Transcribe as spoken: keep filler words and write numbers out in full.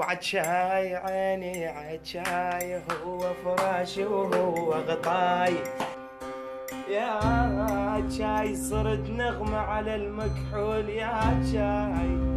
عجاي عيني عجاي، هو فراشي وهو غطاي. يا جاي صرت نغمة على المكحول، يا جاي